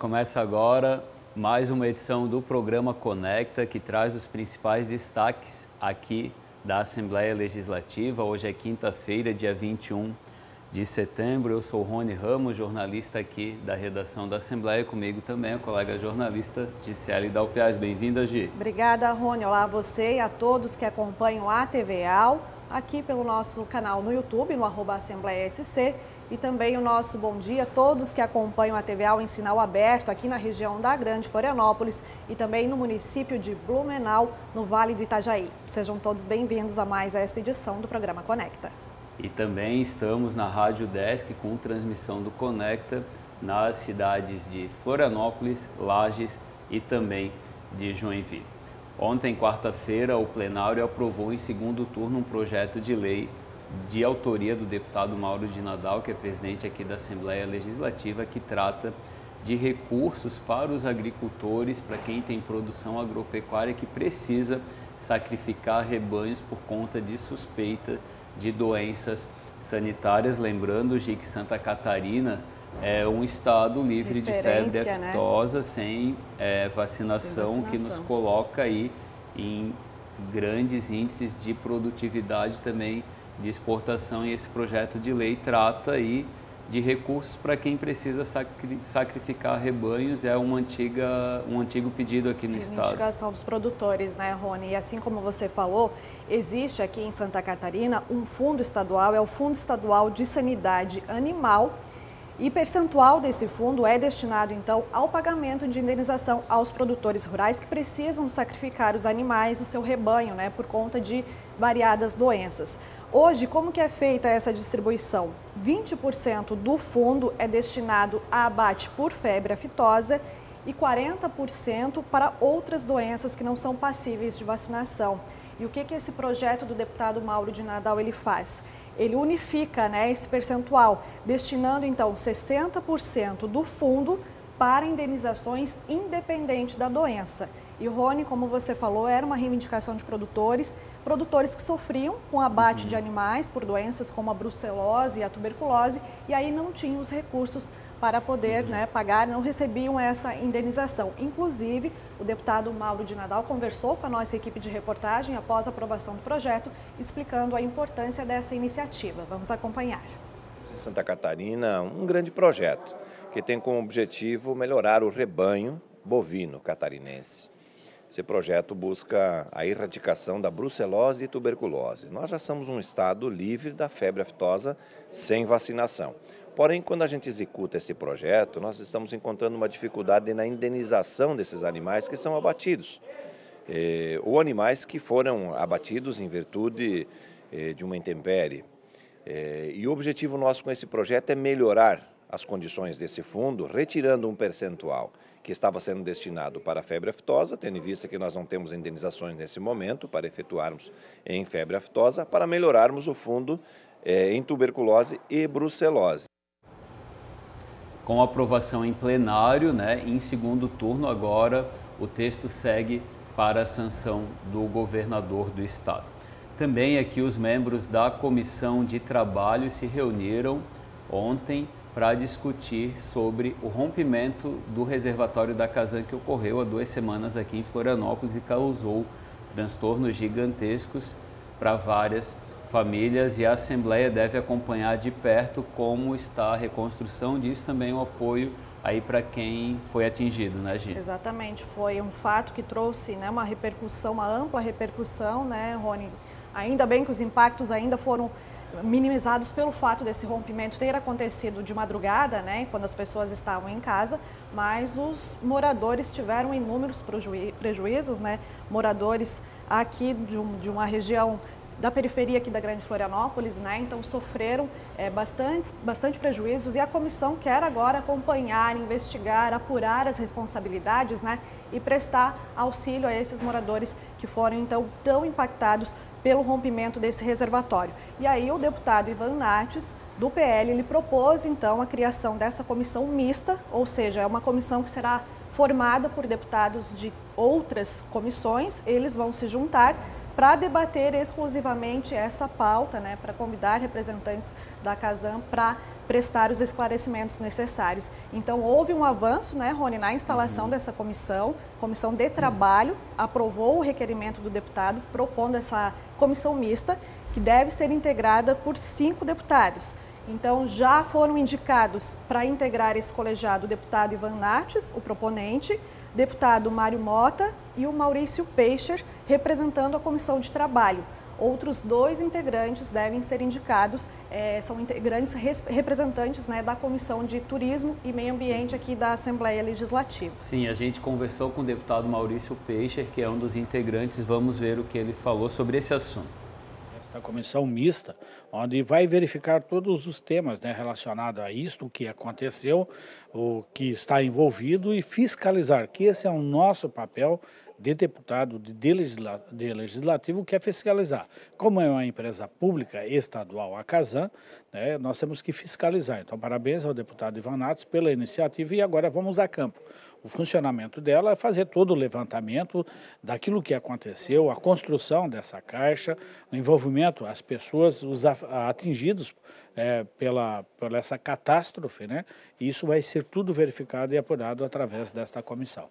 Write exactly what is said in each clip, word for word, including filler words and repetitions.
começa agora mais uma edição do programa Conecta, que traz os principais destaques aqui da Assembleia Legislativa. Hoje é quinta-feira, dia vinte e um de setembro. Eu sou Rony Ramos, jornalista aqui da redação da Assembleia. Comigo também a colega jornalista Gisele Dalpiaz. Bem-vinda, Gi. Obrigada, Rony. Olá a você e a todos que acompanham a T V Al, aqui pelo nosso canal no YouTube, no arroba Assembleia S C. E também o nosso bom dia a todos que acompanham a T V Al em sinal aberto aqui na região da Grande Florianópolis e também no município de Blumenau, no Vale do Itajaí. Sejam todos bem-vindos a mais esta edição do programa Conecta. E também estamos na Rádio Desk com transmissão do Conecta nas cidades de Florianópolis, Lages e também de Joinville. Ontem, quarta-feira, o plenário aprovou em segundo turno um projeto de lei de autoria do deputado Mauro de Nadal, que é presidente aqui da Assembleia Legislativa, que trata de recursos para os agricultores, para quem tem produção agropecuária que precisa sacrificar rebanhos por conta de suspeita de doenças sanitárias. Lembrando, Gi, que Santa Catarina é um estado livre de febre aftosa, né? sem, é, vacinação, sem vacinação, que nos coloca aí em grandes índices de produtividade também de exportação, e esse projeto de lei trata aí de recursos para quem precisa sacri sacrificar rebanhos. É uma antiga, um antigo pedido aqui no estado. Reivindicação dos produtores, né, Rony? E assim como você falou, existe aqui em Santa Catarina um fundo estadual, é o Fundo Estadual de Sanidade Animal, e percentual desse fundo é destinado, então, ao pagamento de indenização aos produtores rurais que precisam sacrificar os animais do seu rebanho, né, por conta de variadas doenças. Hoje, como que é feita essa distribuição? vinte por cento do fundo é destinado a abate por febre aftosa e quarenta por cento para outras doenças que não são passíveis de vacinação. E o que que esse projeto do deputado Mauro de Nadal ele faz? Ele unifica, né, esse percentual, destinando então sessenta por cento do fundo para indenizações independente da doença. E, Rony, como você falou, era uma reivindicação de produtores, produtores que sofriam com abate uhum. de animais por doenças como a brucelose e a tuberculose, e aí não tinham os recursos para poder uhum. né, pagar, não recebiam essa indenização. Inclusive, o deputado Mauro de Nadal conversou com a nossa equipe de reportagem após a aprovação do projeto, explicando a importância dessa iniciativa. Vamos acompanhar. Em Santa Catarina, um grande projeto que tem como objetivo melhorar o rebanho bovino catarinense. Esse projeto busca a erradicação da brucelose e tuberculose. Nós já somos um estado livre da febre aftosa sem vacinação. Porém, quando a gente executa esse projeto, nós estamos encontrando uma dificuldade na indenização desses animais que são abatidos. Eh, ou animais que foram abatidos em virtude eh, de uma intempérie. Eh, e o objetivo nosso com esse projeto é melhorar as condições desse fundo, retirando um percentual que estava sendo destinado para a febre aftosa, tendo em vista que nós não temos indenizações nesse momento para efetuarmos em febre aftosa, para melhorarmos o fundo eh, em tuberculose e brucelose. Com aprovação em plenário, né, em segundo turno, agora o texto segue para a sanção do governador do estado. Também aqui os membros da Comissão de Trabalho se reuniram ontem para discutir sobre o rompimento do reservatório da Casan, que ocorreu há duas semanas aqui em Florianópolis e causou transtornos gigantescos para várias famílias, e a Assembleia deve acompanhar de perto como está a reconstrução disso, também o apoio aí para quem foi atingido, né, Gi? Exatamente, foi um fato que trouxe, né, uma repercussão, uma ampla repercussão, né, Rony? Ainda bem que os impactos ainda foram minimizados pelo fato desse rompimento ter acontecido de madrugada, né, quando as pessoas estavam em casa, mas os moradores tiveram inúmeros prejuízos, né, moradores aqui de, um, de uma região da periferia aqui da Grande Florianópolis, né, então sofreram é, bastante, bastante prejuízos, e a comissão quer agora acompanhar, investigar, apurar as responsabilidades, né, e prestar auxílio a esses moradores que foram então tão impactados pelo rompimento desse reservatório. E aí o deputado Ivan Nates, do P L, ele propôs então a criação dessa comissão mista, ou seja, é uma comissão que será formada por deputados de outras comissões, eles vão se juntar para debater exclusivamente essa pauta, né, para convidar representantes da Casan para prestar os esclarecimentos necessários. Então, houve um avanço, né, Rony, na instalação uhum. dessa comissão, comissão de trabalho, aprovou o requerimento do deputado, propondo essa comissão mista, que deve ser integrada por cinco deputados. Então, já foram indicados para integrar esse colegiado o deputado Ivan Nates, o proponente, deputado Mário Mota e o Maurício Peixer, representando a comissão de trabalho. Outros dois integrantes devem ser indicados, é, são integrantes res, representantes, né, da Comissão de Turismo e Meio Ambiente aqui da Assembleia Legislativa. Sim, a gente conversou com o deputado Maurício Peixer, que é um dos integrantes. Vamos ver o que ele falou sobre esse assunto. Esta comissão mista, onde vai verificar todos os temas, né, relacionados a isto, o que aconteceu, o que está envolvido e fiscalizar, que esse é o nosso papel de deputado, de, legisla, de legislativo, que é fiscalizar. Como é uma empresa pública estadual, a Casan, né, nós temos que fiscalizar. Então, parabéns ao deputado Ivan Nates pela iniciativa e agora vamos a campo. O funcionamento dela é fazer todo o levantamento daquilo que aconteceu, a construção dessa caixa, o envolvimento, as pessoas, os atingidos é, pela, pela essa catástrofe, né? E isso vai ser tudo verificado e apurado através desta comissão.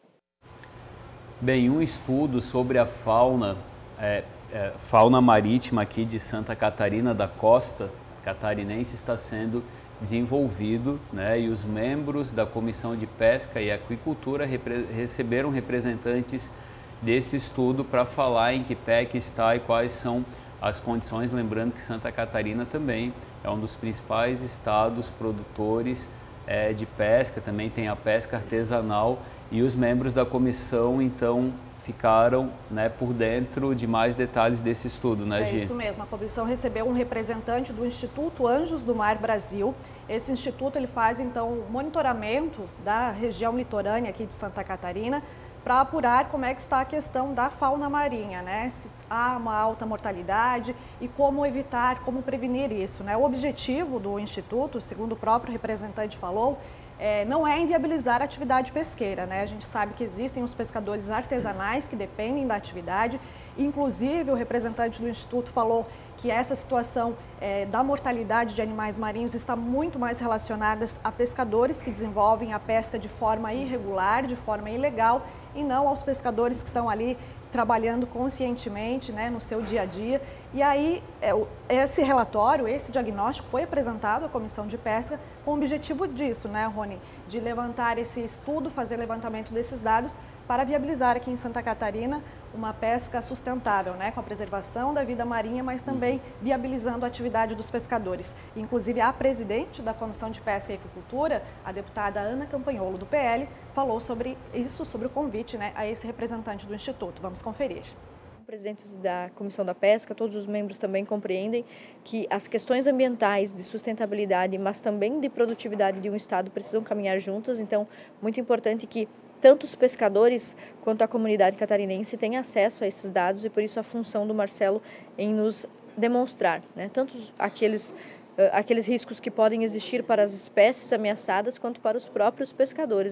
Bem, um estudo sobre a fauna, é, é, fauna marítima aqui de Santa Catarina da costa catarinense está sendo desenvolvido, né, e os membros da Comissão de Pesca e Aquicultura repre receberam representantes desse estudo para falar em que pé que está e quais são as condições, lembrando que Santa Catarina também é um dos principais estados produtores é, de pesca, também tem a pesca artesanal, e os membros da comissão então ficaram, né, por dentro de mais detalhes desse estudo, né, Gi? É isso mesmo, a comissão recebeu um representante do Instituto Anjos do Mar Brasil. Esse instituto ele faz então o monitoramento da região litorânea aqui de Santa Catarina para apurar como é que está a questão da fauna marinha, né? Se há uma alta mortalidade e como evitar, como prevenir isso, né? O objetivo do instituto, segundo o próprio representante falou, É, não é inviabilizar a atividade pesqueira, né? A gente sabe que existem os pescadores artesanais que dependem da atividade. Inclusive, o representante do Instituto falou que essa situação é, da mortalidade de animais marinhos está muito mais relacionada a pescadores que desenvolvem a pesca de forma irregular, de forma ilegal, e não aos pescadores que estão ali trabalhando conscientemente, né, no seu dia a dia. E aí, esse relatório, esse diagnóstico foi apresentado à Comissão de Pesca com o objetivo disso, né, Rony? De levantar esse estudo, fazer levantamento desses dados para viabilizar aqui em Santa Catarina uma pesca sustentável, né, com a preservação da vida marinha, mas também viabilizando a atividade dos pescadores. Inclusive, a presidente da Comissão de Pesca e Aquicultura, a deputada Ana Campanholo, do P L, falou sobre isso, sobre o convite, né, a esse representante do Instituto. Vamos conferir. O presidente da Comissão da Pesca, todos os membros também compreendem que as questões ambientais, de sustentabilidade, mas também de produtividade de um estado precisam caminhar juntas. Então, muito importante que tanto os pescadores quanto a comunidade catarinense tenham acesso a esses dados, e por isso a função do Marcelo em nos demonstrar, né, tanto aqueles, uh, aqueles riscos que podem existir para as espécies ameaçadas, quanto para os próprios pescadores.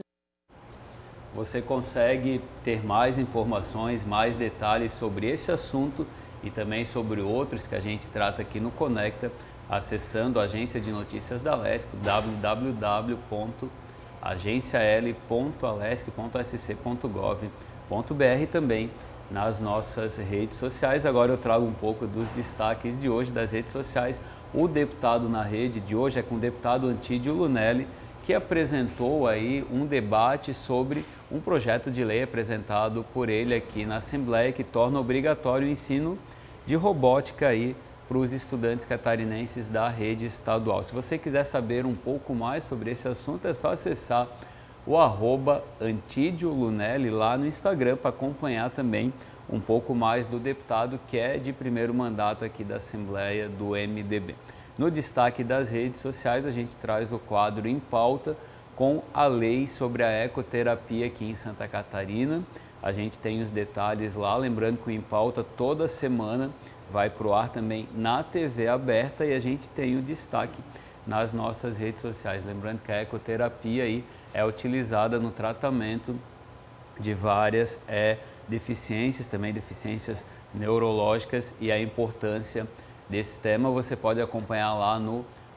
Você consegue ter mais informações, mais detalhes sobre esse assunto e também sobre outros que a gente trata aqui no Conecta, acessando a agência de notícias da Alesc, w w w ponto agência l ponto alesc ponto s c ponto gov ponto b r, e também nas nossas redes sociais. Agora eu trago um pouco dos destaques de hoje das redes sociais. O deputado na rede de hoje é com o deputado Antídio Lunelli, que apresentou aí um debate sobre um projeto de lei apresentado por ele aqui na Assembleia, que torna obrigatório o ensino de robótica aí para os estudantes catarinenses da rede estadual. Se você quiser saber um pouco mais sobre esse assunto, é só acessar o arroba Antídio Lunelli lá no Instagram para acompanhar também um pouco mais do deputado, que é de primeiro mandato aqui da Assembleia do M D B. No destaque das redes sociais, a gente traz o quadro Em Pauta com a lei sobre a ecoterapia aqui em Santa Catarina. A gente tem os detalhes lá, lembrando que o Em Pauta toda semana vai para o ar também na T V aberta, e a gente tem o destaque nas nossas redes sociais. Lembrando que a ecoterapia aí é utilizada no tratamento de várias é, deficiências, também deficiências neurológicas, e a importância desse tema você pode acompanhar lá no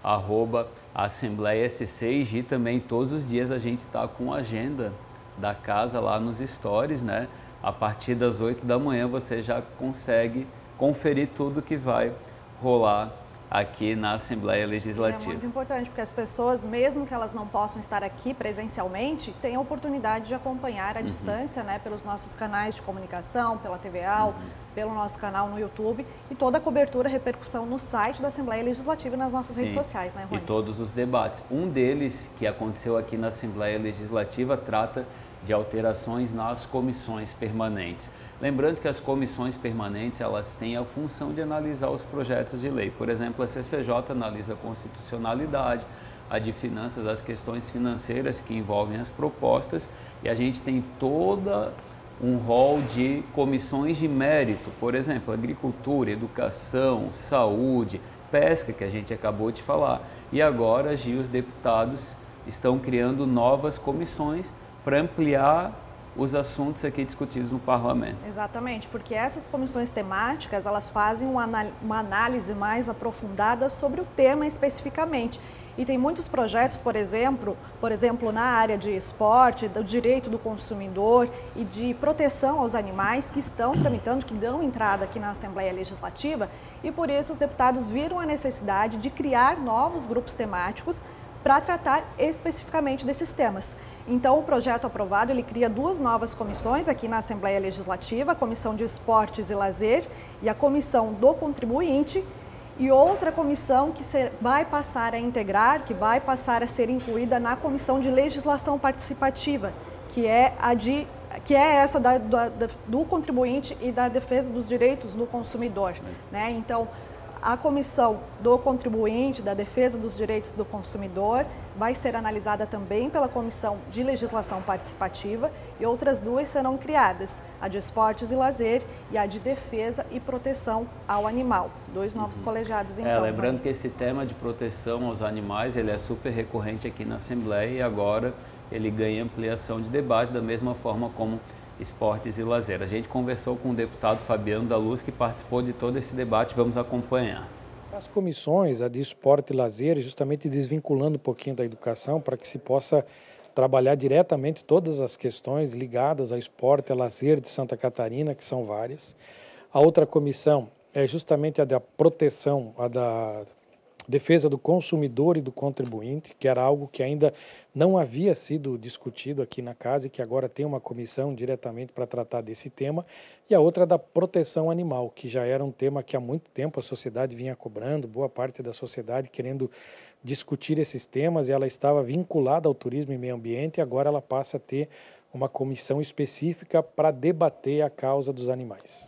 arroba Assembleia S C, e também todos os dias a gente está com a agenda da casa lá nos stories, né? A partir das oito da manhã você já consegue conferir tudo que vai rolar aqui na Assembleia Legislativa. É muito importante, porque as pessoas, mesmo que elas não possam estar aqui presencialmente, têm a oportunidade de acompanhar à uhum. distância, né, pelos nossos canais de comunicação, pela T V A L, uhum. pelo nosso canal no YouTube, e toda a cobertura, repercussão no site da Assembleia Legislativa e nas nossas Sim. redes sociais, né, Rony? E todos os debates. Um deles, que aconteceu aqui na Assembleia Legislativa, trata de alterações nas comissões permanentes. Lembrando que as comissões permanentes, elas têm a função de analisar os projetos de lei. Por exemplo, a C C J analisa a constitucionalidade, a de finanças, as questões financeiras que envolvem as propostas, e a gente tem toda um rol de comissões de mérito, por exemplo, agricultura, educação, saúde, pesca, que a gente acabou de falar. E agora, Gi, os deputados estão criando novas comissões para ampliar os assuntos aqui discutidos no Parlamento. Exatamente, porque essas comissões temáticas, elas fazem uma, uma análise mais aprofundada sobre o tema especificamente. E tem muitos projetos, por exemplo, por exemplo, na área de esporte, do direito do consumidor e de proteção aos animais que estão tramitando, que dão entrada aqui na Assembleia Legislativa, e por isso os deputados viram a necessidade de criar novos grupos temáticos para tratar especificamente desses temas. Então, o projeto aprovado, ele cria duas novas comissões aqui na Assembleia Legislativa, a Comissão de Esportes e Lazer e a Comissão do Contribuinte, e outra comissão que ser, vai passar a integrar, que vai passar a ser incluída na Comissão de Legislação Participativa, que é a de que é essa da, da, do contribuinte e da defesa dos direitos do consumidor, né? Então, a comissão do contribuinte, da defesa dos direitos do consumidor, vai ser analisada também pela Comissão de Legislação Participativa, e outras duas serão criadas, a de Esportes e Lazer e a de Defesa e Proteção ao Animal. Dois novos uhum. colegiados, então. É, lembrando que esse tema de proteção aos animais, ele é super recorrente aqui na Assembleia, e agora ele ganha ampliação de debate da mesma forma como Esportes e Lazer. A gente conversou com o deputado Fabiano da Luz, que participou de todo esse debate. Vamos acompanhar. As comissões, a de esporte e lazer, justamente desvinculando um pouquinho da educação para que se possa trabalhar diretamente todas as questões ligadas ao esporte e ao lazer de Santa Catarina, que são várias. A outra comissão é justamente a da proteção, a da defesa do consumidor e do contribuinte, que era algo que ainda não havia sido discutido aqui na casa e que agora tem uma comissão diretamente para tratar desse tema, e a outra da proteção animal, que já era um tema que há muito tempo a sociedade vinha cobrando, boa parte da sociedade querendo discutir esses temas, e ela estava vinculada ao turismo e meio ambiente, e agora ela passa a ter uma comissão específica para debater a causa dos animais.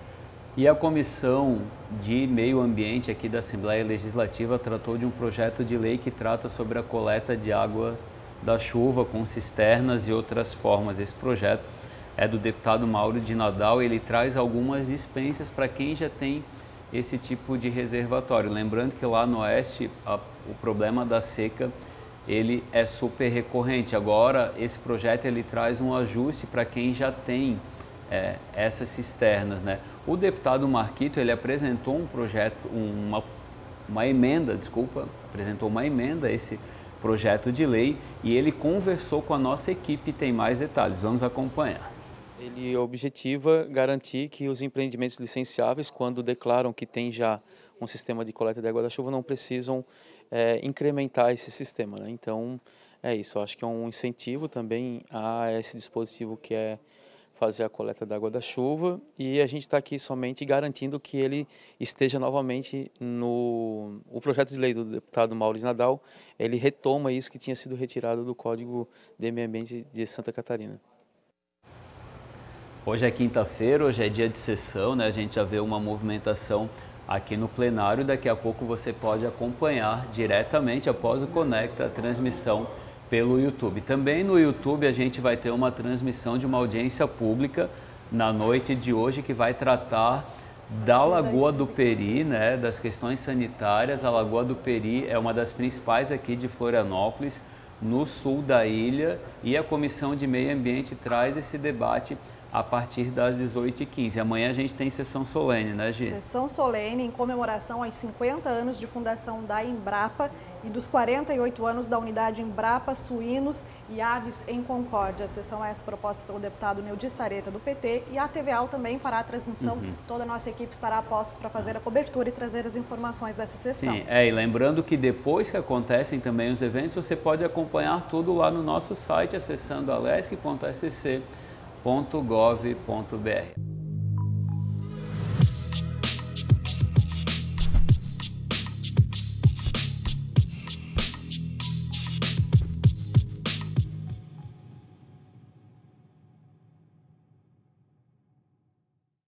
E a Comissão de Meio Ambiente aqui da Assembleia Legislativa tratou de um projeto de lei que trata sobre a coleta de água da chuva com cisternas e outras formas. Esse projeto é do deputado Mauro de Nadal, e ele traz algumas dispensas para quem já tem esse tipo de reservatório. Lembrando que lá no Oeste a, o problema da seca ele é super recorrente. Agora esse projeto ele traz um ajuste para quem já tem É, essas cisternas, né? O deputado Marquito, ele apresentou um projeto, uma, uma emenda, desculpa, apresentou uma emenda a esse projeto de lei, e ele conversou com a nossa equipe. Tem mais detalhes, vamos acompanhar. Ele objetiva garantir que os empreendimentos licenciáveis, quando declaram que tem já um sistema de coleta de água da chuva, não precisam é, incrementar esse sistema, né? Então, é isso, eu acho que é um incentivo também a esse dispositivo que é fazer a coleta da água da chuva, e a gente está aqui somente garantindo que ele esteja novamente no o projeto de lei do deputado Mauro de Nadal. Ele retoma isso que tinha sido retirado do Código de Meio Ambiente de Santa Catarina. Hoje é quinta-feira, hoje é dia de sessão, né? A gente já vê uma movimentação aqui no plenário. Daqui a pouco você pode acompanhar diretamente após o Conecta a transmissão pelo YouTube. Também no YouTube a gente vai ter uma transmissão de uma audiência pública na noite de hoje, que vai tratar da Lagoa do Peri, né, das questões sanitárias. A Lagoa do Peri é uma das principais aqui de Florianópolis, no sul da ilha, e a Comissão de Meio Ambiente traz esse debate a partir das dezoito e quinze. Amanhã a gente tem sessão solene, né, Gi? Sessão solene em comemoração aos cinquenta anos de fundação da Embrapa e dos quarenta e oito anos da unidade Embrapa Suínos e Aves em Concórdia. A sessão é essa proposta pelo deputado Neudi Sareta, do P T, e a T V A também fará a transmissão. Uhum. Toda a nossa equipe estará a postos para fazer a cobertura e trazer as informações dessa sessão. Sim, é, e lembrando que depois que acontecem também os eventos, você pode acompanhar tudo lá no nosso site, acessando alesc ponto s c ponto gov ponto br.